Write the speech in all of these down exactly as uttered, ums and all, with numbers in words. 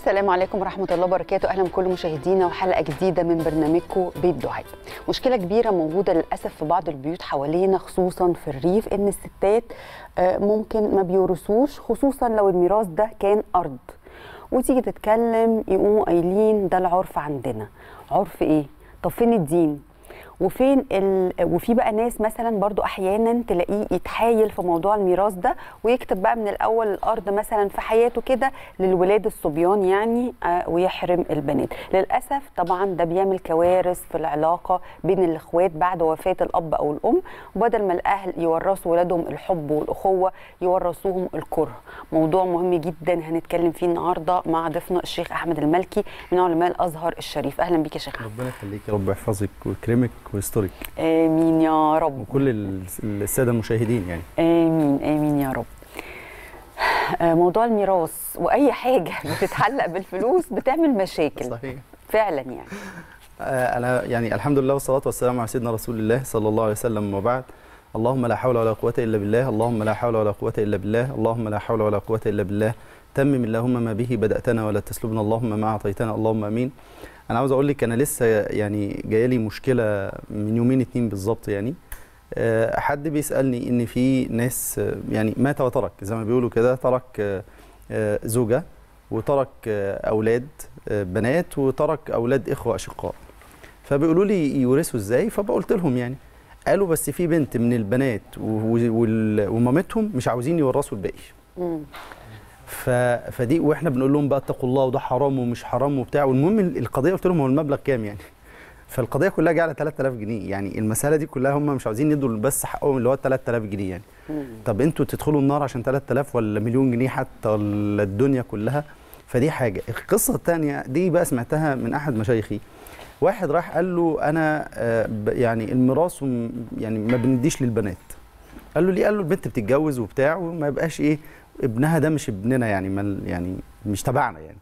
السلام عليكم ورحمة الله وبركاته. أهلا بكل مشاهدينا وحلقة جديدة من برنامجكم بيت دعاء. مشكلة كبيرة موجودة للأسف في بعض البيوت حوالينا خصوصا في الريف، إن الستات ممكن ما بيورثوش، خصوصا لو الميراث ده كان أرض، وتيجي تتكلم يقوموا قايلين ده العرف عندنا. عرف إيه؟ طب فين الدين؟ وفين ال... وفي بقى ناس مثلا برضو احيانا تلاقيه يتحايل في موضوع الميراث ده ويكتب بقى من الاول الارض مثلا في حياته كده للولاد الصبيان يعني آه ويحرم البنات. للاسف طبعا ده بيعمل كوارث في العلاقه بين الاخوات بعد وفاه الاب او الام، وبدل ما الاهل يورثوا ولادهم الحب والاخوه يورثوهم الكره. موضوع مهم جدا هنتكلم فيه النهارده مع ضيفنا الشيخ احمد المالكي من علماء الازهر الشريف. اهلا بيك يا شيخ احمد. ربنا يخليك، رب يحفظك ويكرمك ويسترك. امين يا رب. وكل الساده المشاهدين يعني. امين امين يا رب. موضوع الميراث واي حاجه بتتعلق بالفلوس بتعمل مشاكل. صحيح فعلا يعني. انا يعني الحمد لله والصلاه والسلام على سيدنا رسول الله صلى الله عليه وسلم، وبعد. اللهم لا حول ولا قوه الا بالله، اللهم لا حول ولا قوه الا بالله، اللهم لا حول ولا قوه الا بالله. تمم اللهم ما به بداتنا ولا تسلبنا اللهم ما اعطيتنا، اللهم امين. انا عاوز اقول لك انا لسه يعني جايه لي مشكله من يومين اتنين بالظبط. يعني أه حد بيسالني ان في ناس يعني مات وترك، زي ما بيقولوا كده، ترك أه زوجه وترك أه اولاد أه بنات وترك اولاد اخوه اشقاء، فبيقولوا لي يورثوا ازاي؟ فبقولت لهم يعني قالوا بس في بنت من البنات ومامتهم مش عاوزين يورثوا الباقي. فدي واحنا بنقول لهم بقى اتقوا الله وده حرام ومش حرام وبتاع. والمهم القضيه قلت لهم هو المبلغ كام يعني؟ فالقضيه كلها جايه على ثلاثة آلاف جنيه. يعني المساله دي كلها هم مش عاوزين يدوا بس حقهم اللي هو ثلاثة آلاف جنيه يعني. مم. طب انتوا تدخلوا النار عشان ثلاثة آلاف ولا مليون جنيه حتى ولا الدنيا كلها؟ فدي حاجه. القصه الثانيه دي بقى سمعتها من احد مشايخي. واحد راح قال له انا يعني الميراث يعني ما بنديش للبنات. قال له ليه؟ قال له البنت بتتجوز وبتاع وما يبقاش ايه ابنها ده مش ابننا يعني من يعني مش تبعنا يعني.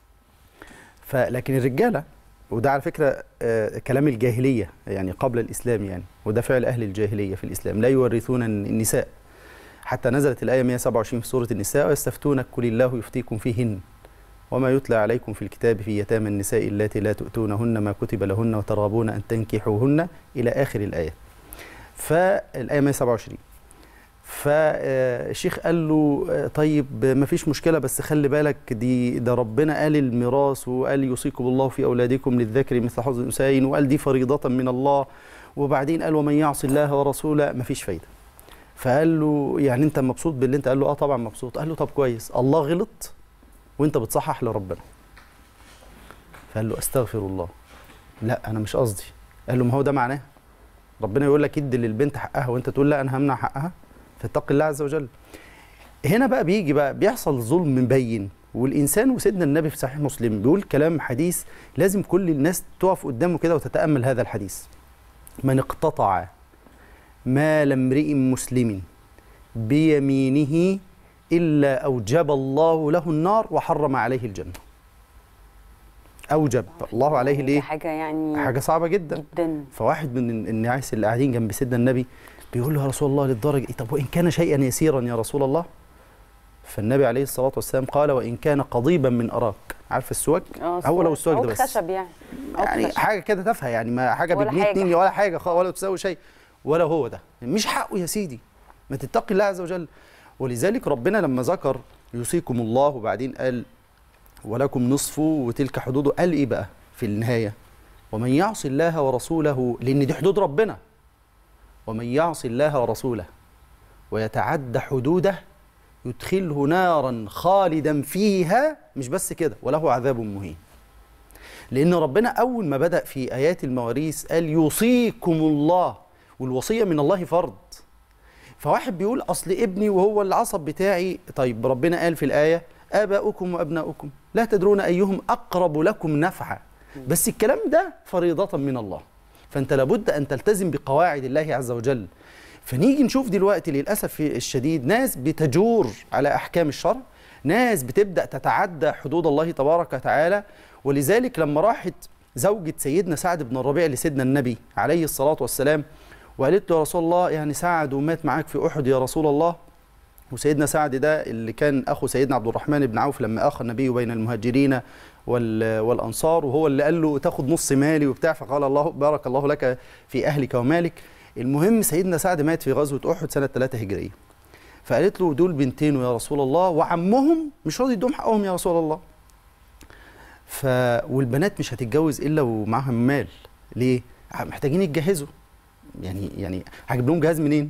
فلكن الرجاله، وده على فكره آه كلام الجاهليه يعني قبل الاسلام يعني، وده فعل اهل الجاهليه في الاسلام، لا يورثون النساء. حتى نزلت الايه مئة وسبعة وعشرين في سوره النساء ويستفتونك قل الله يفتيكم فيهن وما يتلى عليكم في الكتاب في يتامى النساء اللاتي لا تؤتونهن ما كتب لهن وترغبون ان تنكحوهن الى اخر الايه. فالايه مئة وسبعة وعشرين. فالشيخ قال له طيب ما فيش مشكله، بس خلي بالك دي ده ربنا قال الميراث وقال يوصيكم الله في اولادكم للذكر مثل حظ الانثيين، وقال دي فريضه من الله، وبعدين قال ومن يعص الله ورسوله ما فيش فايده. فقال له يعني انت مبسوط باللي انت؟ قال له اه طبعا مبسوط. قال له طب كويس، الله غلط وانت بتصحح لربنا. فقال له استغفر الله. لا انا مش قصدي. قال له ما هو ده معناه ربنا يقول لك ادي للبنت حقها وانت تقول لا انا همنع حقها؟ فاتق الله عز وجل. هنا بقى بيجي بقى بيحصل ظلم مبين، والانسان وسيدنا النبي في صحيح مسلم بيقول كلام حديث لازم كل الناس تقف قدامه كده وتتامل هذا الحديث. من اقتطع مال امرئ مسلم بيمينه الا اوجب الله له النار وحرم عليه الجنه. اوجب الله عليه ليه؟ حاجه يعني حاجه صعبه جدا جدا. فواحد من الناس اللي قاعدين جنب سيدنا النبي بيقول له يا رسول الله للدرجه إيه؟ طب وان كان شيئا يسيرا يا رسول الله؟ فالنبي عليه الصلاه والسلام قال وان كان قضيبا من اراك. عارف السواك؟ هو لو السواك ده بس خشب يعني يعني خشب. حاجه كده تافهه يعني، ما حاجه بجنيه اتنين ولا حاجه ولا تساوي شيء، ولا هو ده مش حقه يا سيدي. ما تتقي الله عز وجل. ولذلك ربنا لما ذكر يوصيكم الله وبعدين قال ولكم نصف وتلك حدوده، قال ايه بقى في النهايه؟ ومن يعص الله ورسوله، لان دي حدود ربنا. ومن يعص الله ورسوله ويتعدى حدوده يدخله نارا خالدا فيها، مش بس كده وله عذاب مهين. لأن ربنا أول ما بدأ في آيات المواريث قال يوصيكم الله، والوصية من الله فرض. فواحد بيقول أصل ابني وهو العصب بتاعي. طيب ربنا قال في الآية آباؤكم وأبناؤكم لا تدرون أيهم أقرب لكم نفعا، بس الكلام ده فريضة من الله، فأنت لابد أن تلتزم بقواعد الله عز وجل. فنيجي نشوف دلوقتي للأسف الشديد ناس بتجور على أحكام الشرع، ناس بتبدأ تتعدى حدود الله تبارك وتعالى. ولذلك لما راحت زوجة سيدنا سعد بن الربيع لسيدنا النبي عليه الصلاة والسلام وقالت له يا رسول الله يعني سعد ومات معاك في أحد يا رسول الله، وسيدنا سعد ده اللي كان أخو سيدنا عبد الرحمن بن عوف لما أخى النبي بين المهاجرين والأنصار، وهو اللي قال له تاخد نص مالي وبتاع، فقال الله بارك الله لك في أهلك ومالك. المهم سيدنا سعد مات في غزوة أحد سنة ثلاثة هجرية، فقالت له دول بنتين يا رسول الله وعمهم مش راضي يدوم حقهم يا رسول الله. ف والبنات مش هتتجوز إلا ومعاهم مال، ليه؟ محتاجين يتجهزوا، يعني يعني هجيب لهم جهاز منين؟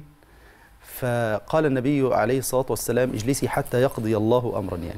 فقال النبي عليه الصلاة والسلام اجلسي حتى يقضي الله أمرا يعني.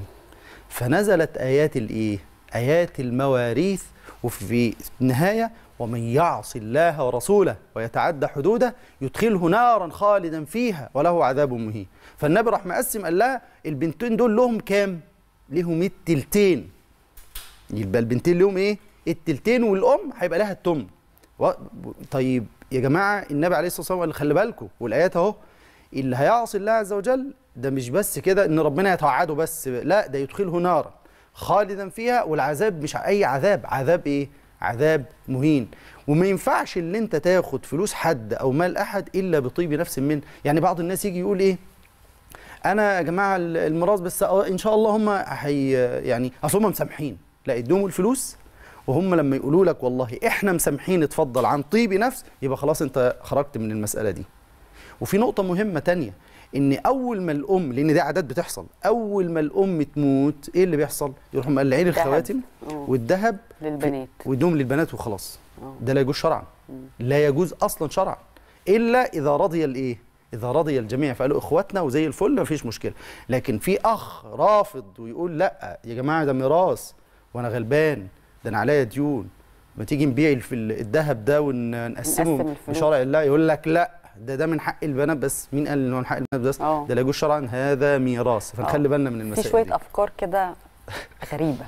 فنزلت آيات الإيه؟ آيات المواريث، وفي النهاية ومن يعص الله ورسوله ويتعدى حدوده يدخله نارا خالدا فيها وله عذاب مهين. فالنبي راح مقسم قال لها البنتين دول لهم كام؟ لهم التلتين. يبقى البنتين لهم ايه؟ التلتين، والام هيبقى لها التمن. و... طيب يا جماعه النبي عليه الصلاه والسلام قال خلي بالكم، والايات اهو، اللي هيعصي الله عز وجل ده مش بس كده ان ربنا يتوعده بس، لا ده يدخله نارا خالدا فيها، والعذاب مش اي عذاب، عذاب ايه؟ عذاب مهين. وما ينفعش اللي انت تاخد فلوس حد او مال احد الا بطيب نفس منه. يعني بعض الناس يجي يقول ايه؟ انا يا جماعه الميراث بس ان شاء الله هم هي يعني اصل هم مسامحين، لا ادوهم الفلوس وهم لما يقولوا لك والله احنا مسامحين اتفضل عن طيب نفس، يبقى خلاص انت خرجت من المساله دي. وفي نقطه مهمه تانية، ان اول ما الام، لان دي عادات بتحصل، اول ما الام تموت ايه اللي بيحصل؟ يروحوا مقلعين الخواتم والذهب للبنات ويدوم للبنات وخلاص. ده لا يجوز شرعا، لا يجوز اصلا شرعا، الا اذا رضي الايه؟ اذا رضي الجميع فقالوا اخواتنا وزي الفل مفيش مشكله. لكن في اخ رافض ويقول لا يا جماعه ده ميراث وانا غلبان، ده انا عليا ديون، ما تيجي نبيع الذهب ده ونقسمه بشرع الله، يقول لك لا ده ده من حق البنات بس. مين قال ان هو من حق البنات بس؟ أوه. ده لا يجوز شرعا، هذا ميراث، فنخلي بالنا من المسائل في شويه دي. افكار كده غريبه.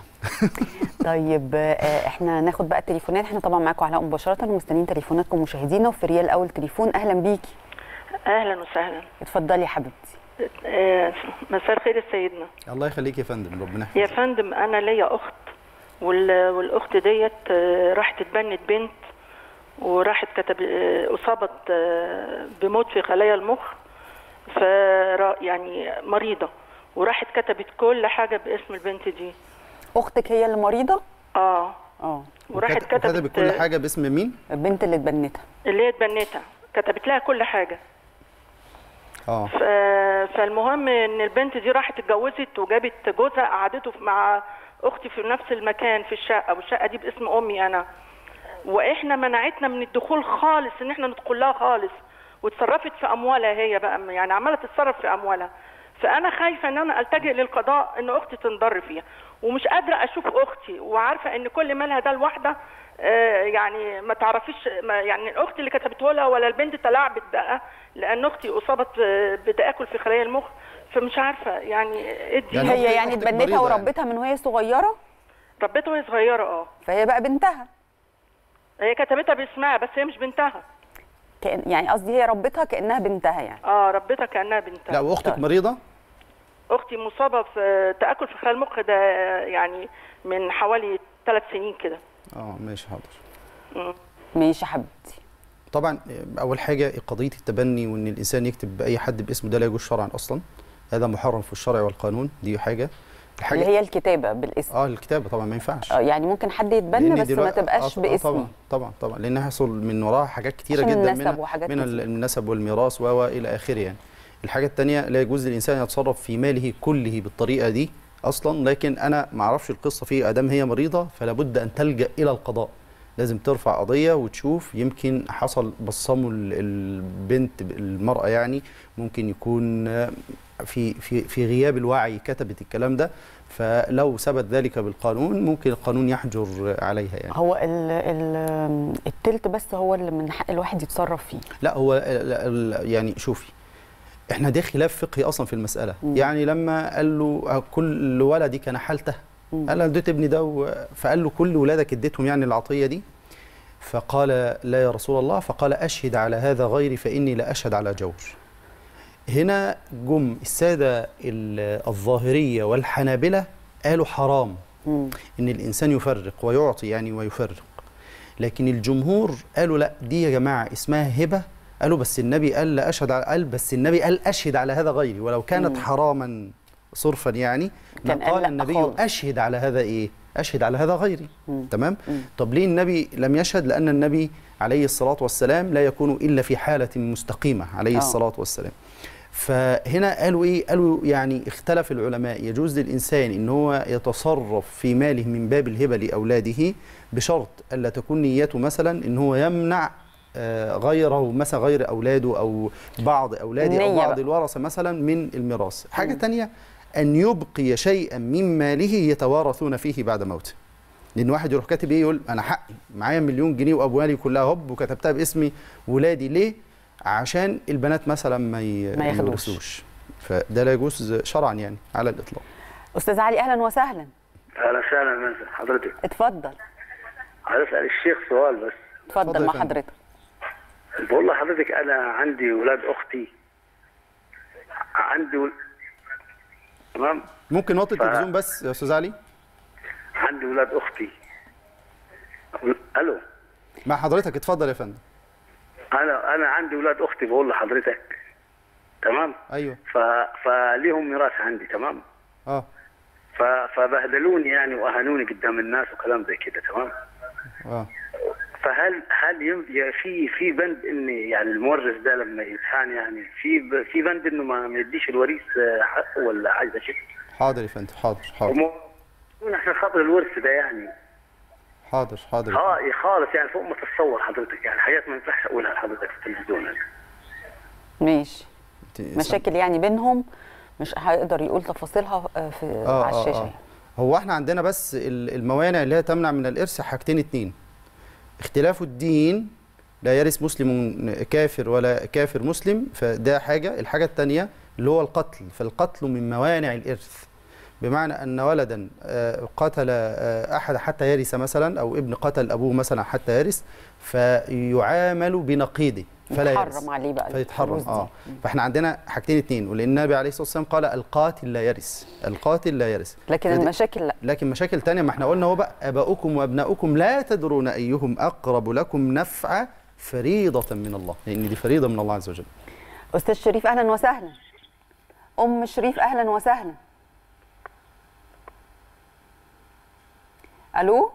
طيب احنا ناخد بقى التليفونات، احنا طبعا معاكم علاء مباشره ومستنيين تليفوناتكم مشاهدينا. وفي ريال اول تليفون، اهلا بيكي. اهلا وسهلا. اتفضلي يا حبيبتي. مساء الخير يا سيدنا. الله يخليك يا فندم، ربنا يحفظك. يا فندم انا ليا اخت، والاخت ديت راحت اتبنت بنت، وراحت كتب اصابت بموت في خلايا المخ، ف يعني مريضه، وراحت كتبت كل حاجه باسم البنت دي. اختك هي اللي مريضه؟ اه اه. وراحت كتبت كتبت كل حاجه باسم مين؟ البنت اللي اتبنتها. اللي هي اتبنتها كتبت لها كل حاجه. اه. فالمهم ان البنت دي راحت اتجوزت وجابت جوزها قعدته مع اختي في نفس المكان في الشقه، والشقه دي باسم امي انا، واحنا منعتنا من الدخول خالص، ان احنا ندخل لها خالص، واتصرفت في اموالها هي بقى، يعني عماله تتصرف في اموالها. فانا خايفه ان انا التجئ للقضاء ان اختي تنضر فيها، ومش قادره اشوف اختي، وعارفه ان كل مالها ده الواحده آه يعني ما تعرفيش، ما يعني الاخت اللي كتبته لها ولا البنت تلاعبت بقى، لان اختي اصابت بتاكل في خلايا المخ، فمش عارفه يعني ادي. يعني هي يعني اتبنتها وربتها من وهي صغيره؟ ربتها وهي صغيره اه. فهي بقى بنتها. هي كتبتها باسمها بس هي مش بنتها. كأن يعني قصدي هي ربتها كانها بنتها يعني. اه ربتها كانها بنتها. لا واختك طيب. مريضه؟ اختي مصابه في تاكل في خلايا المخ ده يعني من حوالي ثلاث سنين كده. اه ماشي حاضر. ماشي يا حبيبتي. طبعا اول حاجه قضيه التبني وان الانسان يكتب باي حد باسمه ده لا يجوز شرعا اصلا، هذا محرم في الشرع والقانون، دي حاجه. الحاجه اللي هي الكتابه بالاسم. اه الكتابه طبعا ما ينفعش. اه يعني ممكن حد يتبنى بس ما تبقاش آه باسمه. طبعا طبعا طبعا لان هيحصل من وراها حاجات كتيره جدا، النسب من من النسب والميراث والى اخره يعني. الحاجه الثانيه لا يجوز للانسان يتصرف في ماله كله بالطريقه دي اصلا، لكن انا ما اعرفش القصه فيه، ادام هي مريضه فلا بد ان تلجا الى القضاء، لازم ترفع قضيه وتشوف، يمكن حصل بصموا البنت المراه يعني، ممكن يكون في في في غياب الوعي كتبت الكلام ده، فلو ثبت ذلك بالقانون ممكن القانون يحجر عليها يعني. هو ال ال التلت بس هو اللي من حق الواحد يتصرف فيه؟ لا هو يعني شوفي احنا ده خلاف فقهي اصلا في المساله. م. يعني لما قال له كل ولدك نحلته، قال له اديت ابني ده، فقال له كل ولادك اديتهم يعني العطيه دي؟ فقال لا يا رسول الله، فقال اشهد على هذا غيري فاني لا اشهد على جور. هنا جم الساده الظاهريه والحنابله قالوا حرام م. ان الانسان يفرق ويعطي يعني ويفرق، لكن الجمهور قالوا لا دي يا جماعه اسمها هبه قالوا بس النبي قال لا اشهد على قال بس النبي قال اشهد على هذا غيري، ولو كانت مم. حراما صرفا يعني ما كان قال قال لا النبي خالص. اشهد على هذا ايه؟ اشهد على هذا غيري. مم. تمام؟ مم. طب ليه النبي لم يشهد؟ لان النبي عليه الصلاه والسلام لا يكون الا في حاله مستقيمه عليه آه. الصلاه والسلام. فهنا قالوا ايه؟ قالوا يعني اختلف العلماء، يجوز للانسان ان هو يتصرف في ماله من باب الهبه لاولاده بشرط الا تكون نيته مثلا ان هو يمنع آه، غيره، مثلا غير اولاده او بعض اولاده او النية بعض بقى. الورثه مثلا من الميراث. حاجه مم. تانية ان يبقي شيئا من ماله يتوارثون فيه بعد موته. لان واحد يروح كاتب ايه؟ يقول انا حقي معايا مليون جنيه واموالي كلها هوب وكتبتها باسمي ولادي، ليه؟ عشان البنات مثلا ما ي- ما ياخدوش. يورثوش. فده لا يجوز شرعا يعني على الاطلاق. استاذ علي اهلا وسهلا. اهلا وسهلا مثلا حضرتك. اتفضل عايز اسال الشيخ سؤال بس. اتفضل اتفضل مع يا فندم. حضرتك. بقول لحضرتك انا عندي ولاد اختي، عندي ول... تمام. ممكن نوطي التلفزيون بس يا استاذ علي؟ عندي ولاد اختي. الو. مع حضرتك اتفضل يا فندم. انا انا عندي ولاد اختي بقول لحضرتك. تمام. ايوه. ف... فليهم ميراث عندي. تمام. اه ف... فبهدلوني يعني واهانوني قدام الناس وكلام زي كده. تمام. اه فهل هل يم... يا في في بند ان يعني المورث ده لما يتهان يعني في ب... في بند انه ما ما يديش الوريث حقه ولا عايز شيء؟ حاضر يا فندم، حاضر حاضر ومو- عشان خاطر الورث ده يعني حاضر حاضر يا فندم. اه خالص يعني فوق ما تتصور حضرتك، يعني حاجات ما ينفعش اقولها لحضرتك في التلفزيون يعني. ماشي. انت- مشاكل يعني بينهم مش هيقدر يقول تفاصيلها آه، في آه على آه الشاشه آه. يعني. هو احنا عندنا بس ال- الموانع اللي هي تمنع من الارث حاجتين اتنين. اختلاف الدين، لا يرث مسلم كافر ولا كافر مسلم، فده حاجه. الحاجه الثانيه اللي هو القتل، فالقتل من موانع الارث، بمعنى ان ولدا آه، قتل آه، احد حتى يرث مثلا، او ابن قتل ابوه مثلا حتى يرث، فيعامل بنقيضه فلا يرث، يتحرم عليه بقى فيتحرم. الفلوس دي. اه فاحنا عندنا حاجتين اتنين، ولان النبي عليه الصلاه والسلام قال القاتل لا يرث، القاتل لا يرث. لكن فدي- المشاكل لا. لكن مشاكل تانية، ما احنا قلنا هو بقى اباؤكم وابناؤكم لا تدرون ايهم اقرب لكم نفعا فريضه من الله، لان دي فريضه من الله عز وجل. استاذ شريف اهلا وسهلا. ام شريف اهلا وسهلا. الو.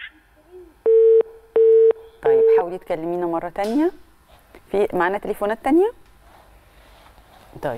طيب حاولي تكلمينا مره تانية. في معانا تليفونات تانية؟ طيب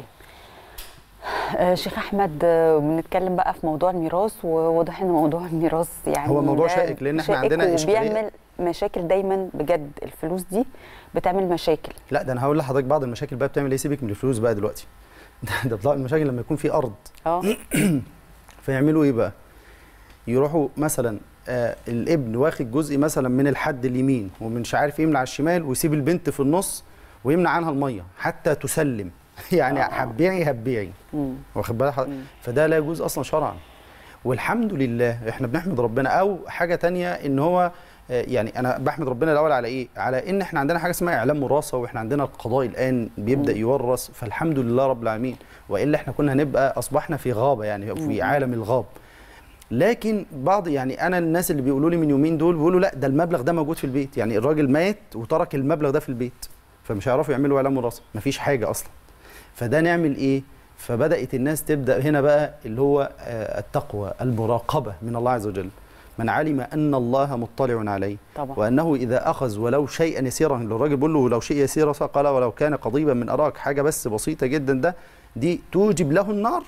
آه شيخ احمد، آه بنتكلم بقى في موضوع الميراث، وواضح ان موضوع الميراث يعني هو موضوع ده شائك، لأن إحنا شائك عندنا إشكالية. وبيعمل مشاكل دايما بجد. الفلوس دي بتعمل مشاكل. لا ده انا هقول لحضرتك بعض المشاكل بقى بتعمل ايه. سيبك من الفلوس بقى دلوقتي. ده ده بتطلع المشاكل لما يكون في ارض. اه فيعملوا ايه بقى؟ يروحوا مثلا آه الابن واخد جزء مثلا من الحد اليمين ومن مش عارف يمنع على الشمال، ويسيب البنت في النص ويمنع عنها الميه حتى تسلم. يعني هتبيعي هتبيعي، واخد بالك حضرتك؟ فده لا يجوز اصلا شرعا. والحمد لله احنا بنحمد ربنا. او حاجه تانية ان هو آه، يعني انا بحمد ربنا الاول على ايه؟ على ان احنا عندنا حاجه اسمها اعلام وراثه، واحنا عندنا القضاء الان بيبدا يورث، فالحمد لله رب العالمين. والا احنا كنا هنبقى اصبحنا في غابه، يعني في عالم الغاب. لكن بعض يعني انا الناس اللي بيقولوا لي من يومين دول بيقولوا لا ده المبلغ ده موجود في البيت، يعني الراجل مات وترك المبلغ ده في البيت، فمش هيعرفوا يعملوا اعلام وراثه، مفيش حاجه اصلا. فده نعمل ايه؟ فبدات الناس تبدا هنا بقى اللي هو آه، التقوى، المراقبه من الله عز وجل. من علم ان الله مطلع عليه طبعا. وانه اذا اخذ ولو شيئا يسيرا، الراجل بيقول له لو شيء يسير قال ولو كان قضيبا من اراك، حاجه بس بسيطه جدا، ده دي توجب له النار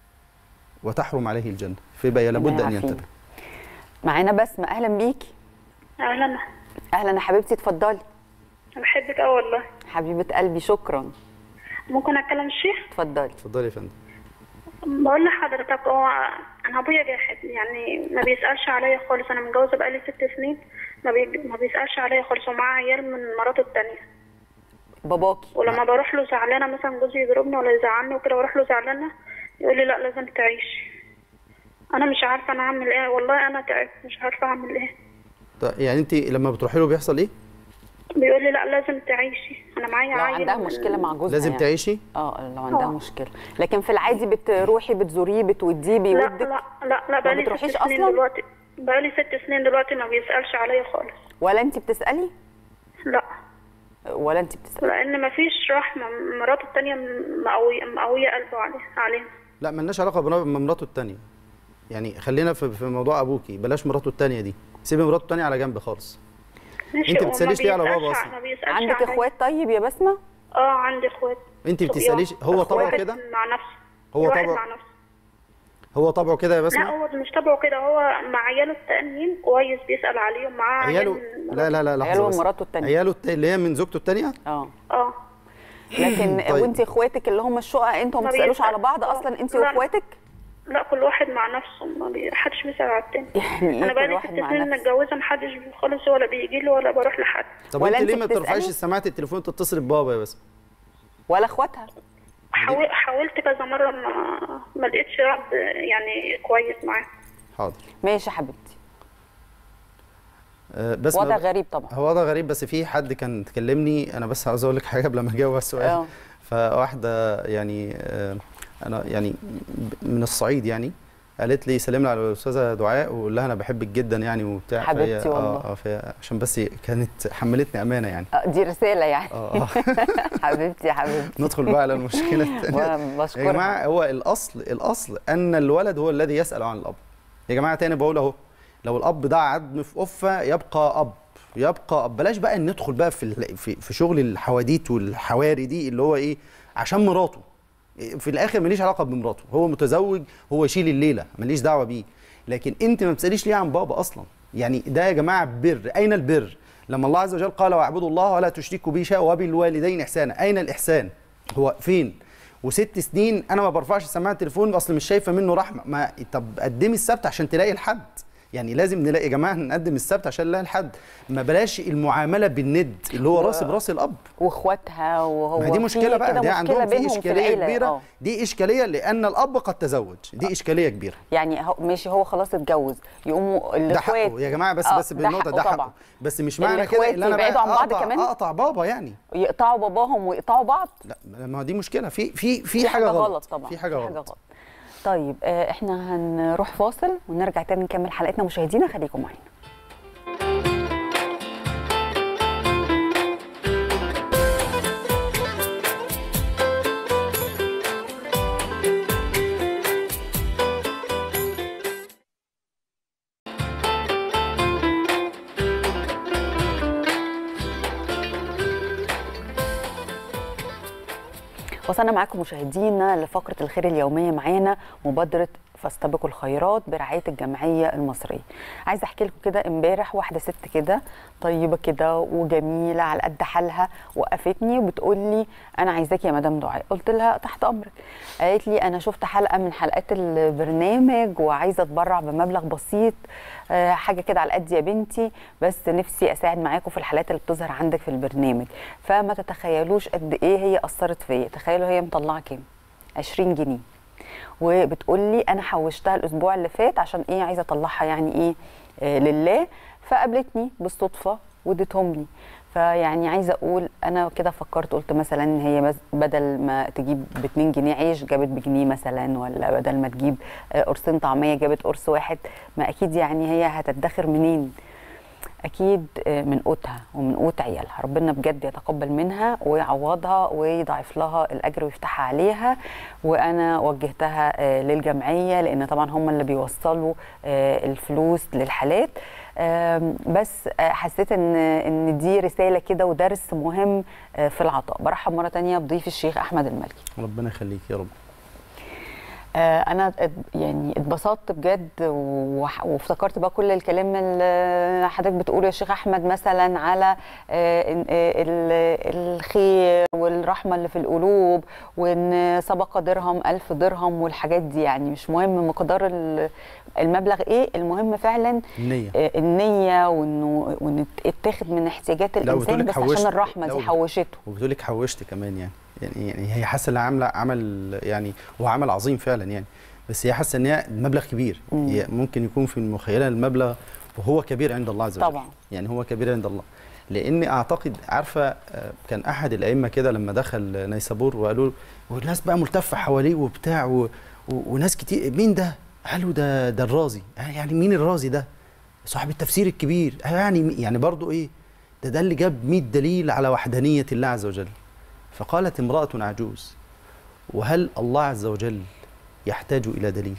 وتحرم عليه الجنه، فيبقى لابد ان ينتبه. معانا بسمة، اهلا بيكي. اهلا. اهلا يا حبيبتي، اتفضلي. انا بحبك قوي والله. حبيبه قلبي شكرا. ممكن اتكلم الشيخ؟ اتفضلي. اتفضلي يا فندم. بقول لحضرتك هو انا ابويا جاحد، يعني ما بيسالش عليا خالص. انا متجوزه بقالي ست سنين، ما, بي... ما بيسالش عليا خالص، ومعاه عيال من مراته التانية. باباكي ولما بروح له زعلانه مثلا جوزي يضربني ولا يزعلني وكده، واروح له زعلانه يقول لي لا لازم تعيشي. انا مش عارفه انا اعمل ايه والله، انا تعبت مش عارفه اعمل ايه. طيب يعني انت لما بتروحي له بيحصل ايه؟ بيقول لي لا لازم تعيشي. انا معايا لو عيل عندها من- مشكله مع جوزها لازم يعني. تعيشي؟ اه لو عندها آه. مشكله. لكن في العادي بتروحي بتزوريه بتوديه لا بيودك؟ لا لا لا بقالي بتروحيش ست سنين أصلاً؟ دلوقتي. بقالي ست سنين دلوقتي ما بيسالش عليا خالص. ولا انت بتسالي؟ لا. ولا انت بتسالي؟ لان مفيش رحمه، مراته التانية مقويه مقويه قلبه عليه عليها. لا مالناش علاقه بمراته الثانيه، يعني خلينا في في موضوع ابوكي، بلاش مراته الثانيه دي، سيبي مراته الثانيه على جنب خالص. انت ما بتساليش ليه على بابا اصلا؟ عندك اخوات طيب يا بسمه؟ اه عندي اخوات. انت بتساليش هو طبعه كده مع نفسه؟ هو طبعه مع نفسه هو طبعه كده يا بسمه؟ لا هو مش طبعه كده، هو مع عياله التانيين كويس، بيسال عليهم معاه عياله. لا لا لا لحظه، عياله ومراته الثانيه، عياله اللي هي من زوجته الثانيه. اه اه لكن طيب. وانت اخواتك اللي هم الشقق انتوا ما بتسالوش على بعض اصلا انت واخواتك؟ لا كل واحد مع نفسه، ما حدش بيسال على التاني. يعني انا بقالي ست سنين متجوزه، ما حدش خالص ولا بيجي لي ولا بروح لحد. طب وانت ليه ما بترفعيش سماعه التليفون تتصل ببابا يا بس؟ ولا اخواتها؟ حاول حاولت كذا مره، ما ما لقيتش رد يعني كويس معاه. حاضر ماشي يا حبيبتي. أه بس وضع غريب طبعا. هو وضع غريب، بس في حد كان تكلمني، انا بس عاوز اقول لك حاجه قبل ما اجاوب على السؤال. اه فواحده يعني أه انا يعني من الصعيد يعني قالت لي سلم لي على الاستاذه دعاء وقول لها انا بحبك جدا يعني وبتاع. حبيبتي والله. اه اه عشان بس كانت حملتني امانه يعني. اه دي رساله يعني. اه حبيبتي يا حبيبتي. ندخل بقى على المشكله الثانيه. بشكرك يا جماعه، هو الاصل الاصل ان الولد هو الذي يسال عن الاب. يا جماعه تاني بقول اهو، لو الاب ده عدم في قفه يبقى اب، يبقى اب. بلاش بقى ندخل بقى في في, في شغل الحواديت والحواري دي اللي هو ايه عشان مراته. في الاخر ماليش علاقه بمراته، هو متزوج، هو يشيل الليله، ماليش دعوه بيه. لكن انت ما بتساليش ليه عن بابا اصلا. يعني ده يا جماعه بر. اين البر؟ لما الله عز وجل قال واعبدوا الله ولا تشركوا به شيئا وبالوالدين احسانا، اين الاحسان؟ هو فين؟ وست سنين انا ما برفعش سماعه التليفون اصل مش شايفه منه رحمه. ما طب قدمي السبت عشان تلاقي الحد. يعني لازم نلاقي يا جماعه نقدم السبت عشان نلاقي الحد. ما بلاش المعامله بالند اللي هو راس براس الاب واخواتها. وهو ما دي مشكله بقى، دي عندهم في اشكاليه كبيره. أوه. دي اشكاليه لان الاب قد تزوج، دي اشكاليه كبيره. يعني هو ماشي، هو خلاص اتجوز، يقوموا الاخوات ده حقه يا جماعه، بس بس بالنقطه ده حقه، بس مش معنى كده ان انا يبعدوا عن بعض كمان اقطع بابا يعني يقطعوا باباهم ويقطعوا بعض. لا ما دي مشكله، في في في حاجه غلط طبعا، في حاجه غلط. طيب احنا هنروح فاصل ونرجع تاني نكمل حلقتنا. مشاهدينا خليكم معانا. وصلنا معاكم مشاهدينا لفقرة الخير اليومية. معانا مبادرة فاستبقوا الخيرات برعاية الجمعية المصرية. عايزة احكي لكم كده، امبارح واحدة ست كده طيبة كده وجميلة على قد حالها وقفتني وبتقول لي انا عايزاكي يا مدام دعاء. قلت لها تحت امرك. قالت لي انا شفت حلقة من حلقات البرنامج وعايزة اتبرع بمبلغ بسيط، أه حاجة كده على قد يا بنتي، بس نفسي اساعد معاكم في الحالات اللي بتظهر عندك في البرنامج. فما تتخيلوش قد ايه هي اثرت فيا. تخيلوا هي مطلعة كام؟ عشرين جنيه، وبتقول لي انا حوشتها الاسبوع اللي فات عشان ايه، عايزه اطلعها يعني ايه آه لله. فقابلتني بالصدفه واديتهم لي. فيعني عايزه اقول انا كده فكرت، قلت مثلا هي بدل ما تجيب ب اتنين جنيه عيش جابت بجنيه مثلا، ولا بدل ما تجيب آه قرصين طعميه جابت قرص واحد. ما اكيد يعني هي هتدخر منين؟ اكيد من قوتها ومن قوت عيالها. ربنا بجد يتقبل منها ويعوضها ويضاعف لها الاجر ويفتحها عليها. وانا وجهتها للجمعيه لان طبعا هم اللي بيوصلوا الفلوس للحالات. بس حسيت ان ان دي رساله كده ودرس مهم في العطاء. برحب مره ثانيه بضيف الشيخ احمد المالكي. ربنا يخليك يا رب. انا يعني اتبسطت بجد وافتكرت بقى كل الكلام اللي حضرتك بتقوله يا شيخ احمد، مثلا على الخير والرحمه اللي في القلوب، وان سبق درهم الف درهم والحاجات دي. يعني مش مهم مقدار المبلغ ايه، المهم فعلا النيه النيه وانه وان اتاخد من احتياجات الانسان بس عشان الرحمه دي حوشته. وبتقول لك حوشت كمان يعني يعني يعني هي حاسه انها عامله عمل يعني هو عمل عظيم فعلا يعني، بس هي حاسه ان هي مبلغ كبير. مم. هي ممكن يكون في المخيله المبلغ وهو كبير عند الله عز وجل. طبعا يعني هو كبير عند الله، لان اعتقد عارفه كان احد الائمه كده لما دخل نيسابور وقالوا والناس بقى ملتفه حواليه وبتاع و... و... وناس كتير، مين ده؟ قالوا ده ده الرازي. يعني مين الرازي ده؟ صاحب التفسير الكبير. يعني يعني برضو ايه ده ده اللي جاب مئة دليل على وحدانية الله عز وجل. فقالت امرأة عجوز: وهل الله عز وجل يحتاج إلى دليل؟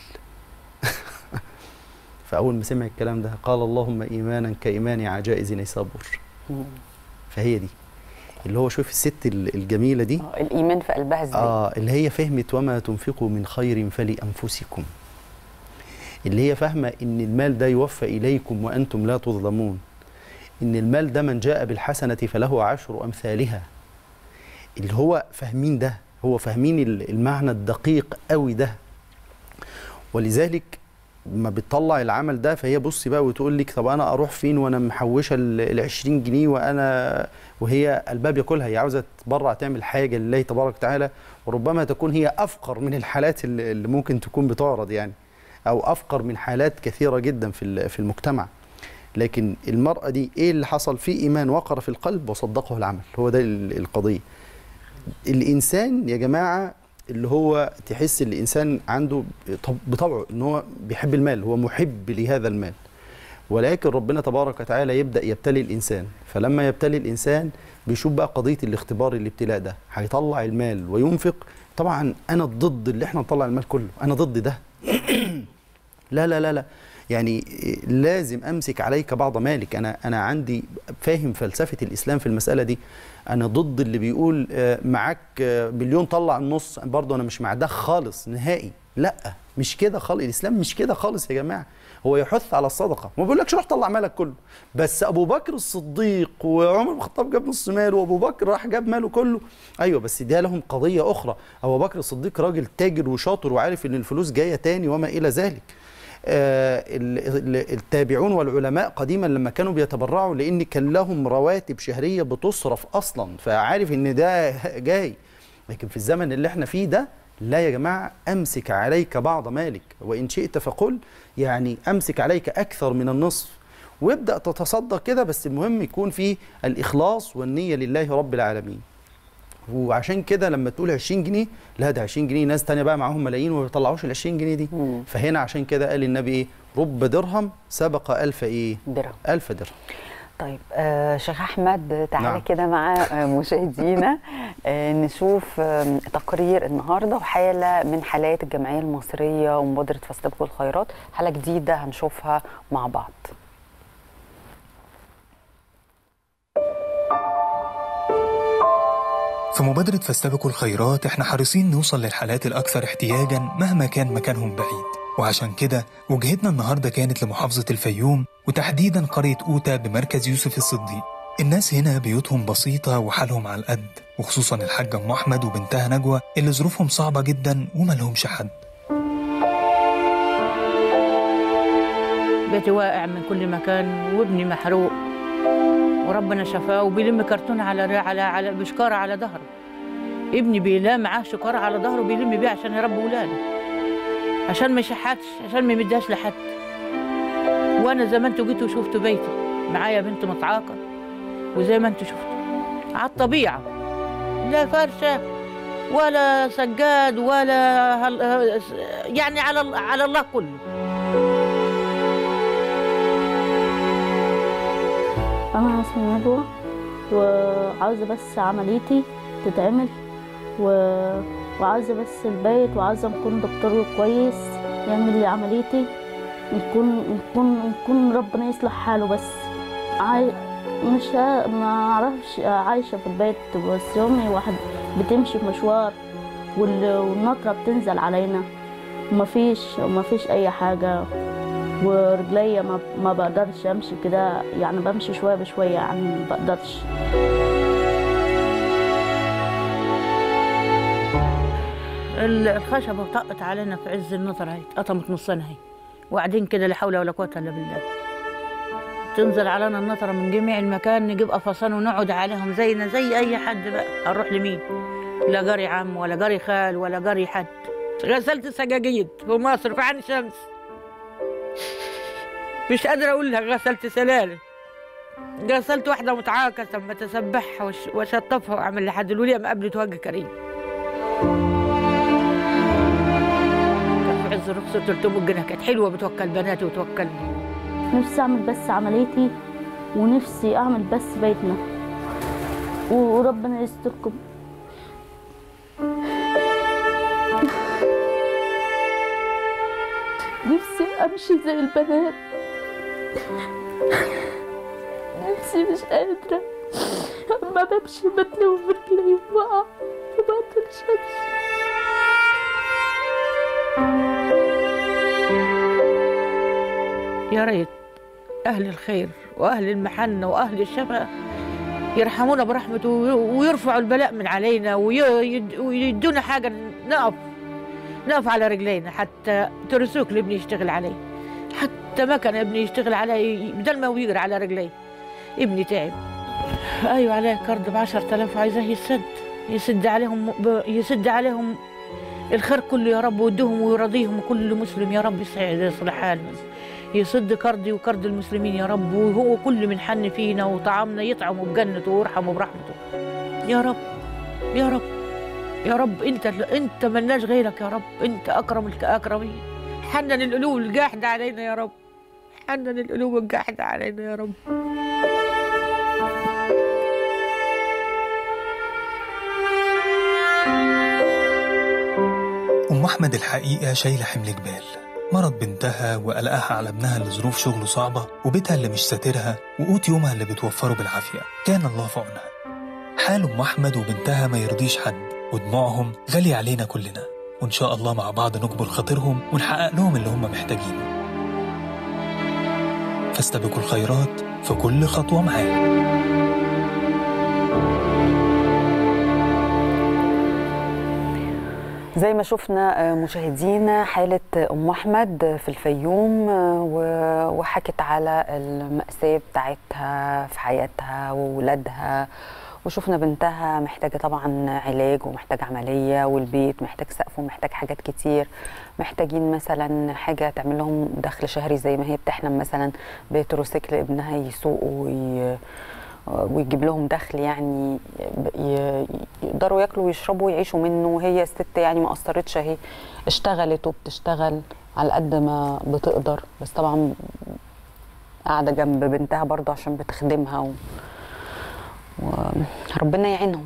فأول ما سمع الكلام ده قال: اللهم إيمانا كإيمان عجائز نيسابور. فهي دي اللي هو شوف الست الجميلة دي، آه الإيمان في قلبها ازاي؟ آه اللي هي فهمت وما تنفقوا من خير فلأنفسكم، اللي هي فاهمة إن المال ده يوفى إليكم وأنتم لا تظلمون، إن المال ده من جاء بالحسنة فله عشر أمثالها. اللي هو فاهمين ده، هو فاهمين المعنى الدقيق قوي ده. ولذلك ما بتطلع العمل ده فهي بصي بقى وتقول لك: طب انا اروح فين وانا محوشه ال عشرين جنيه وانا وهي الباب ياكلها، هي عاوزه تتبرع تعمل حاجه لله تبارك وتعالى، وربما تكون هي افقر من الحالات اللي ممكن تكون بتعرض يعني، او افقر من حالات كثيره جدا في في المجتمع. لكن المراه دي ايه اللي حصل؟ في ايمان وقر في القلب وصدقه العمل. هو ده القضيه. الانسان يا جماعه اللي هو تحس الإنسان عنده بطبعه إن هو بيحب المال، هو محب لهذا المال، ولكن ربنا تبارك وتعالى يبدأ يبتلي الإنسان. فلما يبتلي الإنسان بيشوف بقى قضية الاختبار، الابتلاء ده هيطلع المال وينفق. طبعا أنا ضد اللي احنا نطلع المال كله، أنا ضد ده. لا لا لا لا يعني لازم أمسك عليك بعض مالك. أنا أنا عندي فاهم فلسفة الإسلام في المسألة دي. أنا ضد اللي بيقول معاك مليون طلع النص، برضه أنا مش مع ده خالص نهائي. لا مش كده خالص، الإسلام مش كده خالص يا جماعة. هو يحث على الصدقة، ما بيقولكش روح طلع مالك كله. بس أبو بكر الصديق وعمر بن الخطاب جاب نص ماله، وأبو بكر راح جاب ماله كله. أيوه بس ده لهم قضية أخرى. أبو بكر الصديق راجل تاجر وشاطر وعارف إن الفلوس جاية تاني وما إلى ذلك. آه التابعون والعلماء قديما لما كانوا بيتبرعوا لان كان لهم رواتب شهريه بتصرف اصلا، فعارف ان ده جاي. لكن في الزمن اللي احنا فيه ده لا يا جماعه، امسك عليك بعض مالك وان شئت فقل، يعني امسك عليك اكثر من النصف وابدا تتصدق كده. بس المهم يكون فيه الاخلاص والنيه لله رب العالمين. وعشان كده لما تقول عشرين جنيه، لا ده عشرين جنيه ناس تانية بقى معاهم ملايين وما بيطلعوش ال عشرين جنيه دي. مم. فهنا عشان كده قال النبي ايه؟ رب درهم سبق ألف ايه؟ درهم. ألف درهم. طيب آه شيخ احمد تعالى نعم. كده مع آه مشاهدينا آه نشوف آه تقرير النهارده وحاله من حالات الجمعيه المصريه ومبادره فاستبقوا الخيرات، حاله جديده هنشوفها مع بعض. في مبادرة فاستبقوا الخيرات احنا حريصين نوصل للحالات الأكثر احتياجاً مهما كان مكانهم بعيد، وعشان كده وجهتنا النهاردة كانت لمحافظة الفيوم وتحديداً قرية أوتا بمركز يوسف الصديق. الناس هنا بيوتهم بسيطة وحالهم على القد، وخصوصاً الحاجة أم أحمد وبنتها نجوى اللي ظروفهم صعبة جداً وملهمش حد. بيتي واقع من كل مكان وابني محروق وربنا شفاه، وبيلم كرتون على على على بشكاره على ظهره. ابني بيلام معاه شكاره على ظهره بيلم بيه عشان يربي ولاده، عشان ما يشحتش، عشان ما يمدهاش لحد. وانا زي ما انتوا جيتوا وشفتوا بيتي معايا بنت متعاقه، وزي ما انتوا شفتوا على الطبيعه، لا فرشه ولا سجاد ولا هل... يعني على على الله كله. أنا اسمي نجوى وعاوزة بس عمليتي تتعمل و... وعاوزة بس البيت، وعاوزة نكون دكتور كويس يعمل لي عمليتي، نكون نكون نكون ربنا يصلح حاله. بس عاي... مش ه... ما أعرفش عايشة في البيت، بس يومي واحد بتمشي في مشوار وال... والنطرة بتنزل علينا ومفيش ومفيش أي حاجة، ورجليا ما ما بقدرش امشي كده، يعني بمشي شويه بشويه، يعني ما بقدرش. الخشبه طقت علينا في عز النطر اهي، اتقطمت نصنا اهي، وقاعدين كده لا حول ولا قوه الا بالله. تنزل علينا النطره من جميع المكان، نجيب قفصان ونقعد عليهم زينا زي اي حد بقى. هنروح لمين؟ لا جاري عم ولا جاري خال ولا جاري حد. غسلت سجاجيد في مصر في عين شمس، مش قادرة أقول لها غسلت سلالم، غسلت واحدة متعاكسة لما تسبحها وشطفها وأعمل لحد الولية ما قبلت وجه كريم. كانت في عز رخصة ثلاثمية جنيه، كانت حلوة بتوكل بناتي وتوكلني. نفسي أعمل بس عمليتي ونفسي اعمل بس بيتنا وربنا يستركم. نفسي امشي زي البنات، نفسي مش قادرة، اما بمشي بتلوي برجلي وبقع وبقدرش امشي. يا ريت أهل الخير وأهل المحنة وأهل الشفاء يرحمونا برحمته ويرفعوا البلاء من علينا ويدونا حاجة نقف نقف على رجلينا، حتى ترسوك ابني يشتغل عليه، حتى ما كان ابني يشتغل عليه بدل ما هو يجري على رجليه. ابني تعب، أيوة عليه كارد بعشرة آلاف وعايزاه يسد يسد عليهم يسد عليهم الخير كله يا رب، ويديهم ويرضيهم، وكل مسلم يا رب يسعد يصلح حالهم، يسد كردي وكرد المسلمين يا رب، وهو كل من حن فينا وطعامنا يطعمه بجنته ويرحمه برحمته يا رب يا رب يا رب. انت انت ملناش غيرك يا رب، انت اكرم الاكرمين. حنن القلوب الجاحده علينا يا رب، حنن القلوب الجاحده علينا يا رب. أم أحمد الحقيقة شايلة حمل جبال، مرض بنتها وقلقها على ابنها اللي ظروف شغله صعبة، وبيتها اللي مش ساترها، وقوت يومها اللي بتوفره بالعافية. كان الله في عونها. حال أم أحمد وبنتها ما يرضيش حد، ودموعهم غالية علينا كلنا، وإن شاء الله مع بعض نجبر خاطرهم ونحقق لهم اللي هم محتاجينه. فاستبقوا الخيرات في كل خطوة معانا. زي ما شفنا مشاهدينا حالة أم أحمد في الفيوم، وحكت على المأساة بتاعتها في حياتها وولادها، وشفنا بنتها محتاجة طبعا علاج ومحتاجة عملية، والبيت محتاج سقف ومحتاج حاجات كتير، محتاجين مثلا حاجة تعمل لهم دخل شهري زي ما هي بتحلم مثلا بتروسيكل ابنها يسوقوا وي... ويجيب لهم دخل، يعني يقدروا ياكلوا ويشربوا ويعيشوا منه. وهي الست يعني ما قصرتش، اهي اشتغلت وبتشتغل على قد ما بتقدر، بس طبعا قاعده جنب بنتها برضه عشان بتخدمها و... وربنا يعينهم.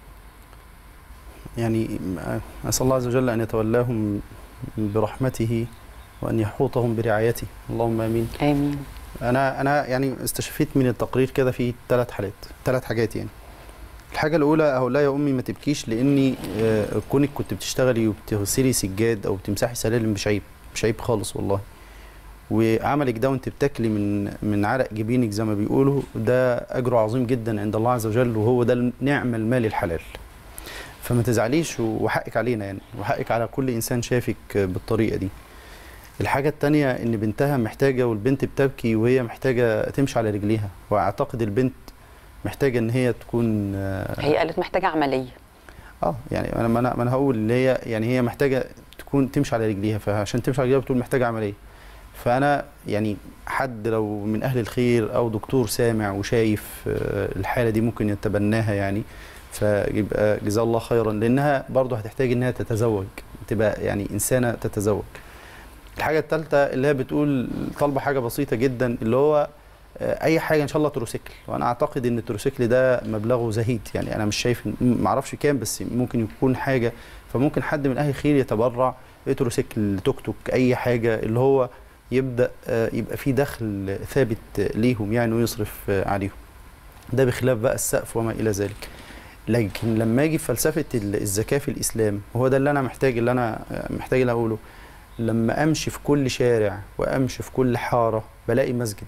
يعني اسال الله عز وجل ان يتولاهم برحمته وان يحوطهم برعايته، اللهم امين. امين. انا انا يعني استشفيت من التقرير كده في ثلاث حالات ثلاث حاجات. يعني الحاجه الاولى اقول لها يا امي ما تبكيش، لاني كونك كنت بتشتغلي وبتغسلي سجاد او بتمسحي سلالم مش عيب، مش عيب خالص والله. وعملك ده وانت بتاكلي من من عرق جبينك زي ما بيقولوا، ده اجره عظيم جدا عند الله عز وجل، وهو ده نعم المال الحلال. فما تزعليش، وحقك علينا يعني، وحقك على كل انسان شافك بالطريقه دي. الحاجة التانية إن بنتها محتاجة، والبنت بتبكي وهي محتاجة تمشي على رجليها، وأعتقد البنت محتاجة إن هي تكون، هي قالت محتاجة عملية. اه يعني أنا أنا أنا هقول إن هي يعني هي محتاجة تكون تمشي على رجليها، فعشان تمشي على رجليها بتقول محتاجة عملية. فأنا يعني حد لو من أهل الخير أو دكتور سامع وشايف الحالة دي ممكن يتبناها يعني، فيبقى جزاه الله خيرا، لأنها برضه هتحتاج إنها تتزوج، تبقى يعني إنسانة تتزوج. الحاجة الثالثة اللي هي بتقول طالبة حاجة بسيطة جدا، اللي هو أي حاجة إن شاء الله تروسيكل، وأنا أعتقد إن التروسيكل ده مبلغه زهيد، يعني أنا مش شايف، ما أعرفش كام، بس ممكن يكون حاجة، فممكن حد من أهل الخير يتبرع تروسيكل، توك توك، أي حاجة اللي هو يبدأ يبقى فيه دخل ثابت ليهم يعني ويصرف عليهم. ده بخلاف بقى السقف وما إلى ذلك. لكن لما أجي فلسفة الزكاة في الإسلام، وهو ده اللي أنا محتاج اللي أنا محتاج اللي أقوله، لما امشي في كل شارع وامشي في كل حاره بلاقي مسجد،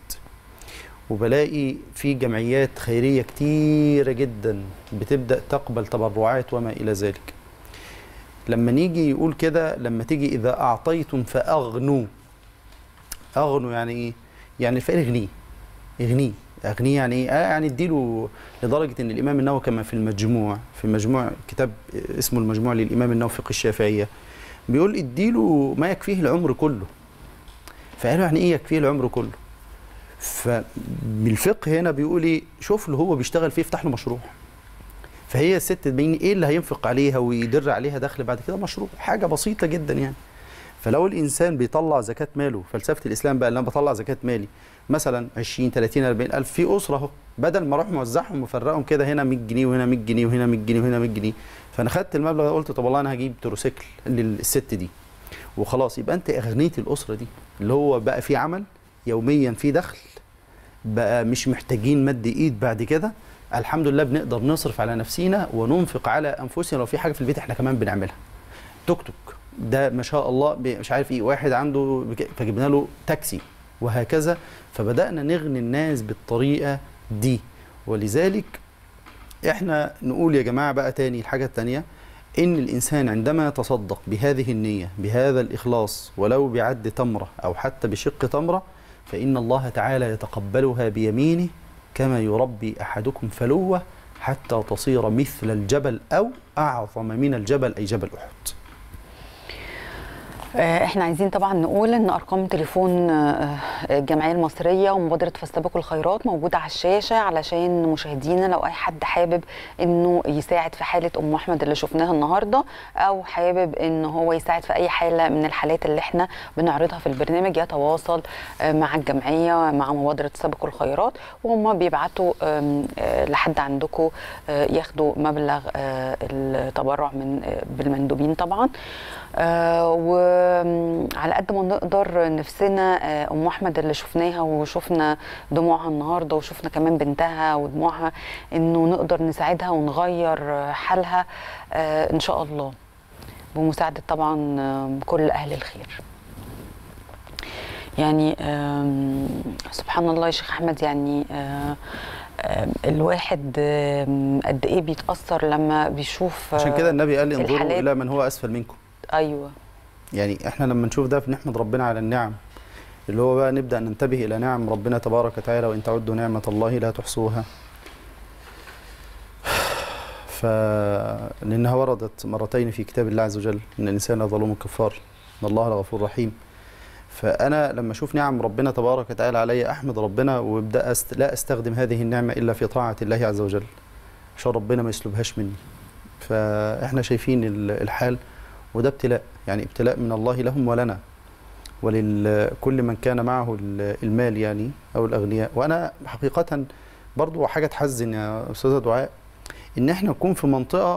وبلاقي في جمعيات خيريه كتيره جدا بتبدا تقبل تبرعات وما الى ذلك. لما نيجي يقول كده، لما تيجي اذا اعطيتم فاغنوا، اغنوا يعني ايه؟ يعني الفقير اغنيه، اغنيه اغنيه يعني ايه؟ آه يعني اديله، لدرجه ان الامام النووي كما في المجموع، في مجموع كتاب اسمه المجموع للامام النووي فقه الشافعيه، بيقول اديله ما يكفيه العمر كله. فقالوا يعني ايه يكفيه العمر كله؟ فبالفقه هنا بيقول ايه؟ شوف له هو بيشتغل فيه، افتح له مشروع. فهي الست تبين ايه اللي هينفق عليها ويدر عليها دخل بعد كده؟ مشروع، حاجه بسيطه جدا يعني. فلو الانسان بيطلع زكاه ماله، فلسفه الاسلام بقى اللي انا بطلع زكاه مالي مثلا عشرين ثلاثين أربعين ألف في اسره اهو، بدل ما اروح موزعهم ومفرقهم كده هنا مية جنيه وهنا مية جنيه وهنا مية جنيه وهنا مية جنيه، فانا خدت المبلغ ده قلت طب والله انا هجيب تروسيكل للست دي وخلاص، يبقى انت اغنيتي الاسره دي اللي هو بقى في عمل يوميا، في دخل، بقى مش محتاجين مد ايد بعد كده. الحمد لله بنقدر نصرف على نفسينا وننفق على انفسنا، لو في حاجه في البيت احنا كمان بنعملها. توك توك ده ما شاء الله مش عارف ايه، واحد عنده فجبنا له تاكسي وهكذا، فبدانا نغني الناس بالطريقه دي. ولذلك احنا نقول يا جماعه بقى تاني الحاجه الثانيه، ان الانسان عندما يتصدق بهذه النيه بهذا الاخلاص ولو بعد تمره او حتى بشق تمره، فان الله تعالى يتقبلها بيمينه كما يربي احدكم فلوه حتى تصير مثل الجبل او اعظم من الجبل، اي جبل احد. احنا عايزين طبعا نقول ان ارقام تليفون الجمعيه المصريه ومبادره فاستبقوا الخيرات موجوده على الشاشه علشان مشاهدينا لو اي حد حابب انه يساعد في حاله ام احمد اللي شفناها النهارده، او حابب ان هو يساعد في اي حاله من الحالات اللي احنا بنعرضها في البرنامج، يتواصل مع الجمعيه مع مبادره فاستبقوا الخيرات وهم بيبعتوا لحد عندكم ياخدوا مبلغ التبرع من بالمندوبين طبعا. وعلى قد ما نقدر نفسنا ام احمد اللي شفناها وشفنا دموعها النهارده وشفنا كمان بنتها ودموعها، انه نقدر نساعدها ونغير حالها ان شاء الله بمساعده طبعا كل اهل الخير. يعني سبحان الله يا شيخ احمد، يعني الواحد قد ايه بيتاثر لما بيشوف. عشان كده النبي قال انظروا الى من هو اسفل منكم. ايوه، يعني احنا لما نشوف ده بنحمد ربنا على النعم، اللي هو بقى نبدا ننتبه الى نعم ربنا تبارك وتعالى، وان تعدوا نعمه الله لا تحصوها. ف لانها وردت مرتين في كتاب الله عز وجل ان الانسان ظلوم كفار ان الله لغفور رحيم. فانا لما اشوف نعم ربنا تبارك وتعالى علي احمد ربنا وابدا أست... لا استخدم هذه النعمه الا في طاعه الله عز وجل عشان ربنا ما يسلبهاش مني. فاحنا شايفين الحال، وده ابتلاء، يعني ابتلاء من الله لهم ولنا ولكل من كان معه المال يعني او الاغنياء. وانا حقيقه برضو حاجه تحزن يا استاذه دعاء ان احنا نكون في منطقه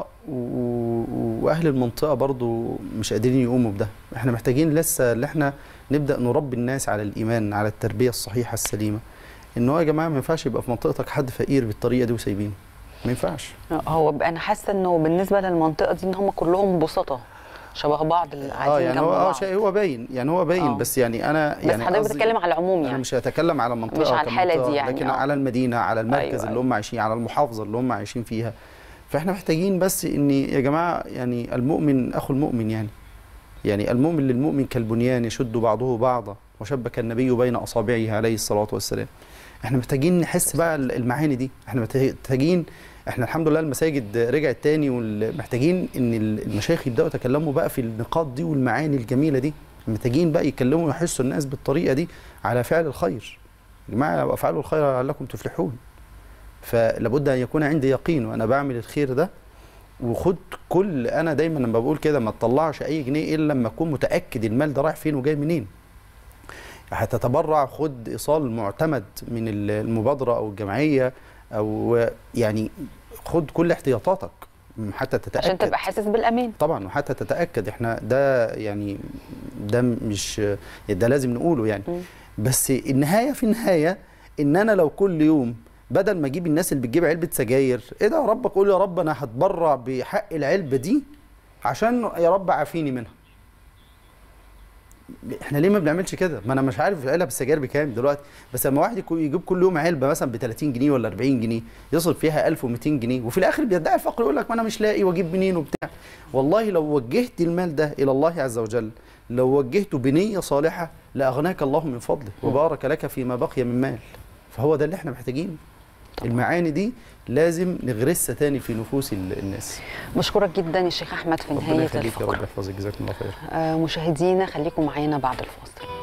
واهل المنطقه برضو مش قادرين يقوموا بده. احنا محتاجين لسه اللي احنا نبدا نربي الناس على الايمان، على التربيه الصحيحه السليمه، ان هو يا جماعه ما ينفعش يبقى في منطقتك حد فقير بالطريقه دي وسايبينه، ما ينفعش. هو انا حاسه انه بالنسبه للمنطقه دي ان هم كلهم بسطه شبه بعض اللي قاعدين اه يعني جنب هو بعض. اه شيء هو باين يعني هو باين أوه. بس يعني انا يعني بس حضرتك بتتكلم على العموم يعني، انا مش هتكلم على منطقه مش على الحاله دي يعني، لكن أوه. على المدينه، على المركز أيوة اللي أيوة. هم عايشين، على المحافظه اللي هم عايشين فيها. فاحنا محتاجين بس ان يا جماعه يعني المؤمن اخو المؤمن، يعني يعني المؤمن للمؤمن كالبنيان يشد بعضه بعضا وشبك النبي بين اصابعه عليه الصلاه والسلام. احنا محتاجين نحس بقى المعاني دي، احنا محتاجين، احنا الحمد لله المساجد رجعت تاني، ومحتاجين ان المشايخ يبداوا يتكلموا بقى في النقاط دي والمعاني الجميله دي. محتاجين بقى يكلموا ويحسوا الناس بالطريقه دي على فعل الخير. يا جماعه افعلوا الخير لعلكم تفلحون. فلابد ان يكون عندي يقين وانا بعمل الخير ده. وخد كل، انا دايما لما بقول كده ما تطلعش اي جنيه الا لما اكون متاكد المال ده رايح فين وجاي منين. هتتبرع خد ايصال معتمد من المبادره او الجمعيه، او يعني خد كل احتياطاتك حتى تتاكد، عشان تبقى حاسس بالامان طبعا، وحتى تتاكد. احنا ده يعني ده مش ده لازم نقوله يعني م. بس النهايه في النهايه ان انا لو كل يوم بدل ما اجيب الناس اللي بتجيب علبه سجاير، ايه ده يا رب، اقول يا رب انا هتبرع بحق العلبه دي عشان يا رب عافيني منها. احنا ليه ما بنعملش كده؟ ما انا مش عارف علب السجاير بكام دلوقتي، بس لما واحد يجيب كل يوم علبه مثلا ب ثلاثين جنيه ولا أربعين جنيه يصرف فيها ألف ومئتين جنيه، وفي الاخر بيدعي الفقر يقول لك ما انا مش لاقي واجيب منين وبتاع. والله لو وجهت المال ده الى الله عز وجل، لو وجهته بنيه صالحه لاغناك الله من فضله وبارك لك فيما بقي من مال. فهو ده اللي احنا محتاجينه. المعاني دي لازم نغرسها تاني في نفوس الناس. بشكرك جدا يا شيخ احمد في نهايه الفقره. ربنا يخليك يا رب يحفظك، جزاكم الله خير. آه مشاهدينا خليكم معانا بعد الفاصل.